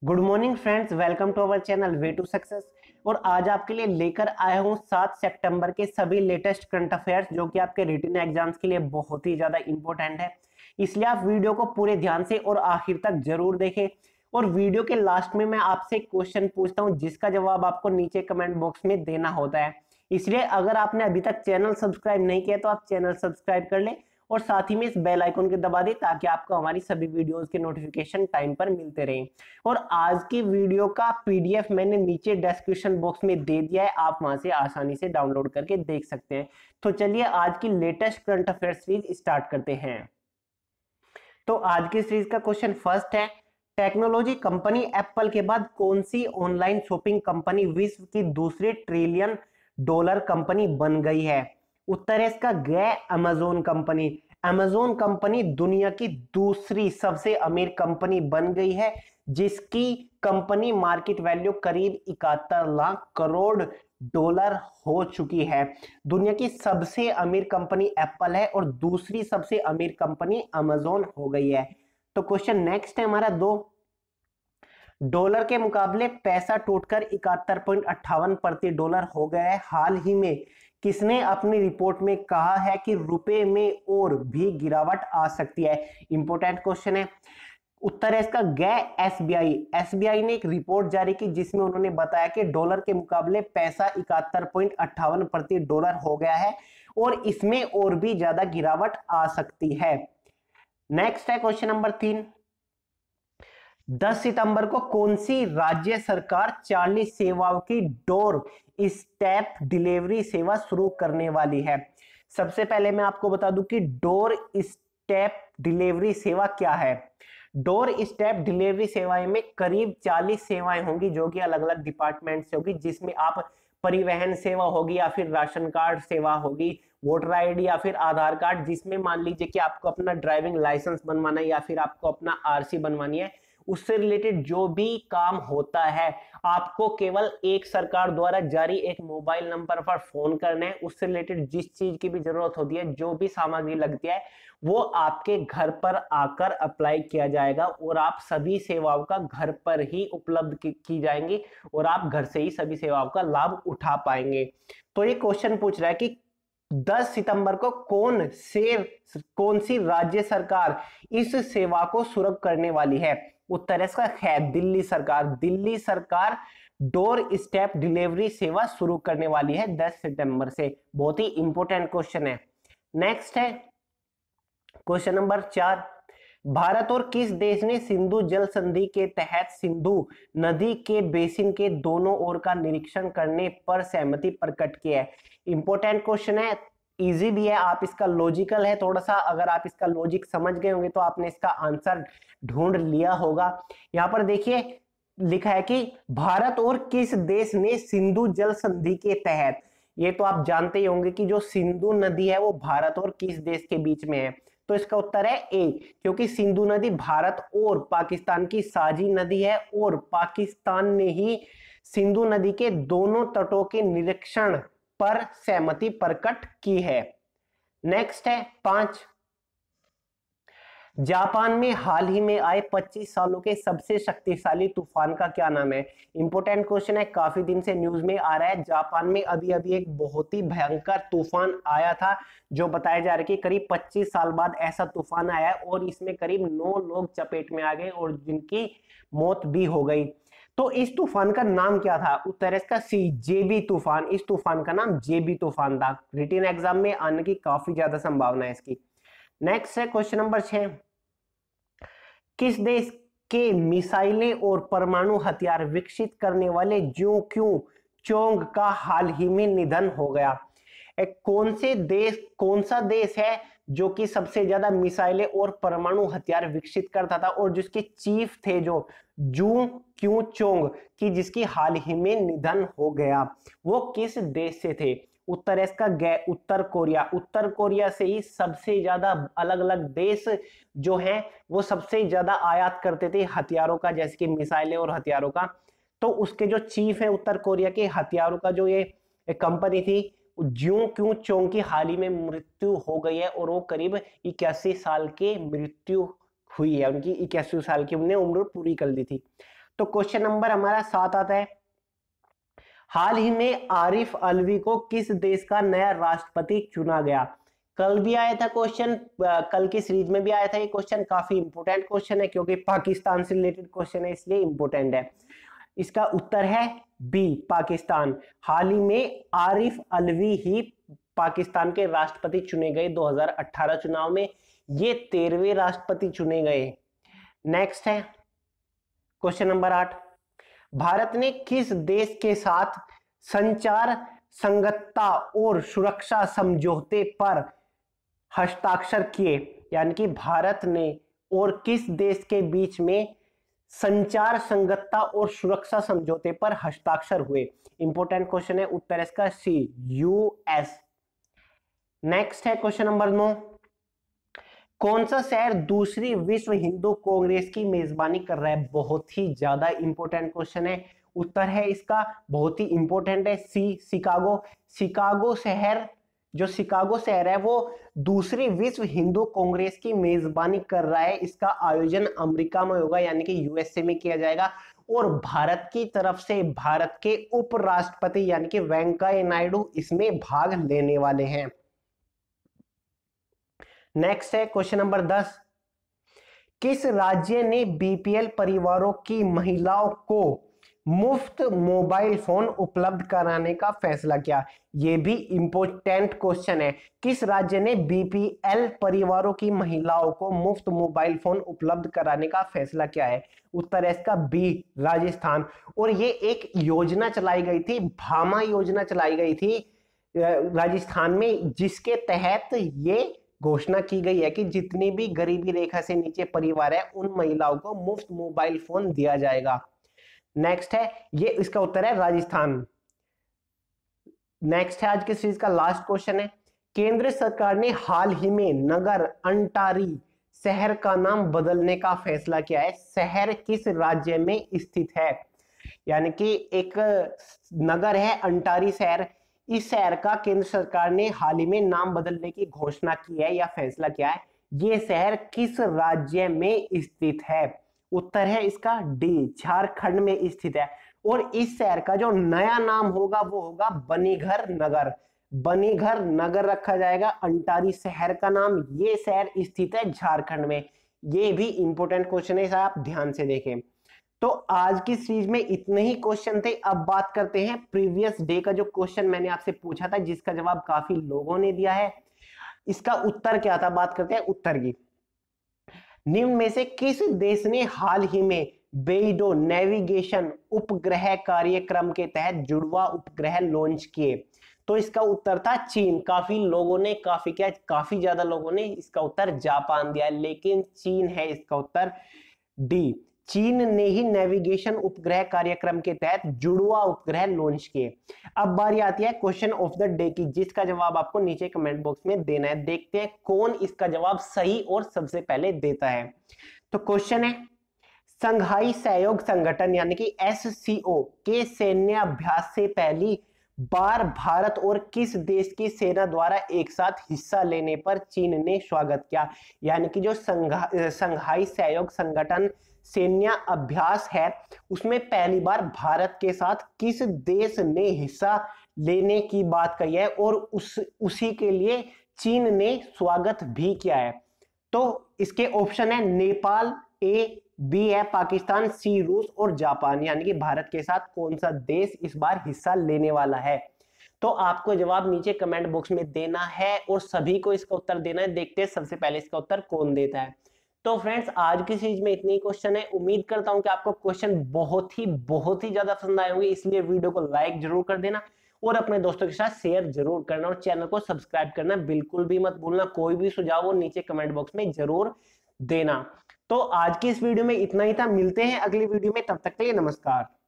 Good morning friends, welcome to our channel way to success. और आज आपके लिए लेकर आया हूं 7 सितंबर के सभी लेटेस्ट करंट अफेयर्स जो कि आपके रिटन एग्जाम्स के लिए बहुत ही ज्यादा इंपॉर्टेंट है। इसलिए आप वीडियो को पूरे ध्यान से और आखिर तक जरूर देखें। और वीडियो के लास्ट में मैं आपसे एक क्वेश्चन पूछता हूं जिसका जवाब आपको नीचे कमेंट बॉक्स में देना होता है। इसलिए अगर आपने अभी तक चैनल सब्सक्राइब नहीं किया तो आप चैनल सब्सक्राइब कर लें और साथ ही में इस बेल आइकन को दबा दें ताकि आपको हमारी सभी वीडियोस के नोटिफिकेशन टाइम पर मिलते रहें। और आज की वीडियो का पीडीएफ मैंने नीचे डिस्क्रिप्शन बॉक्स में दे दिया है, आप वहां से आसानी से डाउनलोड करके देख सकते हैं। तो चलिए आज की latest current affair series start करते हैं। तो आज की सीरीज का क्वेश्चन फर्स्ट है, टेक्नोलॉजी कंपनी एप्पल के बाद कौन सी ऑनलाइन शॉपिंग कंपनी विश्व की दूसरी ट्रिलियन डॉलर कंपनी बन गई है? उत्तर है इसका ग अमेजोन कंपनी। अमेजोन कंपनी दुनिया की दूसरी सबसे अमीर कंपनी बन गई है जिसकी कंपनी मार्केट वैल्यू करीब 71 लाख करोड़ डॉलर हो चुकी है। दुनिया की सबसे अमीर कंपनी एप्पल है और दूसरी सबसे अमीर कंपनी अमेजोन हो गई है। तो क्वेश्चन नेक्स्ट है हमारा 2, डॉलर के मुकाबले पैसा टूटकर 71.58 प्रति डॉलर हो गया है। हाल ही में किसने अपनी रिपोर्ट में कहा है कि रुपए में और भी गिरावट आ सकती है? इंपॉर्टेंट क्वेश्चन है। उत्तर है इसका ग एसबीआई। एसबीआई ने एक रिपोर्ट जारी की जिसमें उन्होंने बताया कि डॉलर के मुकाबले पैसा 71.58 प्रति डॉलर हो गया है और इसमें और भी ज्यादा गिरावट आ सकती है। नेक्स्ट है क्वेश्चन नंबर 3, 10 सितंबर को कौन सी राज्य सरकार 40 सेवाओं की डोर स्टेप डिलीवरी सेवा शुरू करने वाली है? सबसे पहले मैं आपको बता दूं कि डोर स्टेप डिलीवरी सेवा क्या है। डोर स्टेप डिलीवरी सेवाएं में करीब 40 सेवाएं होंगी जो कि अलग अलग डिपार्टमेंट से होगी, जिसमें आप परिवहन सेवा होगी या फिर राशन कार्ड सेवा होगी, वोटर आईडी या फिर आधार कार्ड, जिसमें मान लीजिए कि आपको अपना ड्राइविंग लाइसेंस बनवाना है या फिर आपको अपना आरसी बनवानी है, उससे रिलेटेड जो भी काम होता है आपको केवल एक सरकार द्वारा जारी एक मोबाइल नंबर पर फोन करना है। उससे रिलेटेड जिस चीज की भी जरूरत होती है, जो भी सामग्री लगती है, वो आपके घर पर आकर अप्लाई किया जाएगा और आप सभी सेवाओं का घर पर ही उपलब्ध की जाएंगी और आप घर से ही सभी सेवाओं का लाभ उठा पाएंगे। तो ये क्वेश्चन पूछ रहा है कि 10 सितंबर को कौन सी राज्य सरकार इस सेवा को शुरू करने वाली है? उत्तर है इसका है दिल्ली सरकार। दिल्ली सरकार डोर स्टेप डिलीवरी सेवा शुरू करने वाली है 10 सितंबर से। बहुत ही इंपॉर्टेंट क्वेश्चन है। नेक्स्ट है क्वेश्चन नंबर 4, भारत और किस देश ने सिंधु जल संधि के तहत सिंधु नदी के बेसिन के दोनों ओर का निरीक्षण करने पर सहमति प्रकट की है? इंपॉर्टेंट क्वेश्चन है, इजी भी है, आप इसका लॉजिकल है थोड़ा सा, अगर आप इसका लॉजिक समझ गए होंगे तो आपने इसका आंसर ढूंढ लिया होगा। यहां पर देखिए लिखा है कि भारत और किस देश ने सिंधु जल संधि के तहत, ये तो आप जानते ही होंगे कि जो सिंधु नदी है वो भारत और किस देश के बीच में है। तो इसका उत्तर है ए, क्योंकि सिंधु नदी भारत और पाकिस्तान की साझी नदी है और पाकिस्तान ने ही सिंधु नदी के दोनों तटों के निरीक्षण पर सहमति प्रकट की है। नेक्स्ट है 5, जापान में हाल ही में आए 25 सालों के सबसे शक्तिशाली तूफान का क्या नाम है? इंपॉर्टेंट क्वेश्चन है, काफी दिन से न्यूज में आ रहा है। जापान में अभी अभी एक बहुत ही भयंकर तूफान आया था जो बताया जा रहा है कि करीब 25 साल बाद ऐसा तूफान आया है और इसमें करीब 9 लोग चपेट में आ गए और जिनकी मौत भी हो गई। तो इस तूफान का नाम क्या था? उत्तर है इसका सी, जेबी तूफान। इस तूफान का नाम जेबी तूफान था। रिटन एग्जाम में आने की काफी ज्यादा संभावना है इसकी। नेक्स्ट है क्वेश्चन नंबर 6, किस देश के मिसाइलें और परमाणु हथियार विकसित करने वाले ज्यू क्यू चोंग का हाल ही में निधन हो गया? कौन सा देश है जो कि सबसे ज्यादा मिसाइलें और परमाणु हथियार विकसित करता था और जिसके चीफ थे जो जू क्यू चोंग की, जिसकी हाल ही में निधन हो गया, वो किस देश से थे? उत्तर है इसका उत्तर कोरिया। उत्तर कोरिया से ही सबसे ज्यादा अलग अलग देश जो हैं वो सबसे ज्यादा आयात करते थे हथियारों का, जैसे कि मिसाइलें और हथियारों का। तो उसके जो चीफ है उत्तर कोरिया के हथियारों का जो ये कंपनी थी, ज्यू क्यू चोंग की हाल ही में मृत्यु हो गई है और वो करीब 81 साल के मृत्यु हुई है। उनकी 81 साल की उन्हें उम्र पूरी कर दी थी। तो क्वेश्चन नंबर हमारा 7 आता है, हाल ही में आरिफ अलवी को किस देश का नया राष्ट्रपति चुना गया। कल भी आया था क्वेश्चन, कल की सीरीज में भी आया था ये क्वेश्चन, काफी इंपोर्टेंट क्वेश्चन है क्योंकि पाकिस्तान से रिलेटेड क्वेश्चन है इसलिए इंपोर्टेंट है। इसका उत्तर है बी, पाकिस्तान। हाल ही में आरिफ अलवी ही पाकिस्तान के राष्ट्रपति चुने गए 2018 चुनाव में, ये 13वें राष्ट्रपति चुने गए। नेक्स्ट है क्वेश्चन नंबर 8, भारत ने किस देश के साथ संचार संगतता और सुरक्षा समझौते पर हस्ताक्षर किए, यानी कि भारत ने और किस देश के बीच में संचार संगतता और सुरक्षा समझौते पर हस्ताक्षर हुए। इंपॉर्टेंट क्वेश्चन है, उत्तर इसका सी, यूएस। नेक्स्ट है क्वेश्चन नंबर 9, कौन सा शहर दूसरी विश्व हिंदू कांग्रेस की मेजबानी कर रहा है। बहुत ही ज्यादा इंपॉर्टेंट क्वेश्चन है, उत्तर है इसका बहुत ही इंपॉर्टेंट है सी, शिकागो। शिकागो शहर, जो शिकागो शहर है वो दूसरी विश्व हिंदू कांग्रेस की मेजबानी कर रहा है। इसका आयोजन अमेरिका में होगा, यानी कि यूएसए में किया जाएगा, और भारत की तरफ से भारत के उपराष्ट्रपति यानी कि वेंकैया नायडू इसमें भाग लेने वाले हैं। नेक्स्ट है क्वेश्चन नंबर 10, किस राज्य ने बीपीएल परिवारों की महिलाओं को मुफ्त मोबाइल फोन उपलब्ध कराने का फैसला किया। यह भी इंपॉर्टेंट क्वेश्चन है, किस राज्य ने बीपीएल परिवारों की महिलाओं को मुफ्त मोबाइल फोन उपलब्ध कराने का फैसला किया है। उत्तर है इसका बी, राजस्थान। और ये एक योजना चलाई गई थी, भामा योजना चलाई गई थी राजस्थान में, जिसके तहत ये घोषणा की गई है कि जितनी भी गरीबी रेखा से नीचे परिवार है उन महिलाओं को मुफ्त मोबाइल फोन दिया जाएगा। नेक्स्ट है, ये इसका उत्तर है राजस्थान। नेक्स्ट है आज की सीरीज का लास्ट क्वेश्चन है, केंद्र सरकार ने हाल ही में नगर अंटारी शहर का नाम बदलने का फैसला किया है। शहर किस राज्य में स्थित है, यानी कि एक नगर है अंटारी शहर, इस शहर का केंद्र सरकार ने हाल ही में नाम बदलने की घोषणा की है या फैसला किया है। ये शहर किस राज्य में स्थित है। उत्तर है इसका डी, झारखंड में स्थित है। और इस शहर का जो नया नाम होगा वो होगा बनीघर नगर। बनीघर नगर रखा जाएगा अंटारी शहर का नाम। ये शहर स्थित है झारखंड में। ये भी इंपॉर्टेंट क्वेश्चन है, आप ध्यान से देखें। तो आज की सीरीज में इतने ही क्वेश्चन थे। अब बात करते हैं प्रीवियस डे का, जो क्वेश्चन मैंने आपसे पूछा था जिसका जवाब काफी लोगों ने दिया है, इसका उत्तर क्या था। बात करते हैं उत्तर की। निम्न में से किस देश ने हाल ही में बेइडो नेविगेशन उपग्रह कार्यक्रम के तहत जुड़वा उपग्रह लॉन्च किए। तो इसका उत्तर था चीन। काफी लोगों ने काफी ज्यादा लोगों ने इसका उत्तर जापान दिया, लेकिन चीन है इसका उत्तर डी। चीन ने ही नेविगेशन उपग्रह कार्यक्रम के तहत जुड़वा उपग्रह लॉन्च किए। अब बारी आती है क्वेश्चन ऑफ द डे की, जिसका जवाब आपको नीचे कमेंट बॉक्स में देना है। देखते हैं कौन इसका जवाब सही और सबसे पहले देता है। तो क्वेश्चन है, संघाई सहयोग संगठन यानी कि एससीओ के सैन्य अभ्यास से पहली बार भारत और किस देश की सेना द्वारा एक साथ हिस्सा लेने पर चीन ने स्वागत किया। यानी कि जो संघाई सहयोग संगठन सैन्य अभ्यास है उसमें पहली बार भारत के साथ किस देश ने हिस्सा लेने की बात कही है, और उसी के लिए चीन ने स्वागत भी किया है। तो इसके ऑप्शन है नेपाल, ए, बी है पाकिस्तान, सी रूस और जापान। यानी कि भारत के साथ कौन सा देश इस बार हिस्सा लेने वाला है। तो आपको जवाब नीचे कमेंट बॉक्स में देना है और सभी को इसका उत्तर देना है। देखते हैं सबसे पहले इसका उत्तर कौन देता है। तो फ्रेंड्स आज की सीरीज में इतने ही क्वेश्चन है। उम्मीद करता हूं कि आपको क्वेश्चन बहुत ही ज्यादा पसंद आए होंगे, इसलिए वीडियो को लाइक जरूर कर देना और अपने दोस्तों के साथ शेयर जरूर करना और चैनल को सब्सक्राइब करना बिल्कुल भी मत भूलना। कोई भी सुझाव हो नीचे कमेंट बॉक्स में जरूर देना। तो आज की इस वीडियो में इतना ही था, मिलते हैं अगली वीडियो में, तब तक के लिए नमस्कार।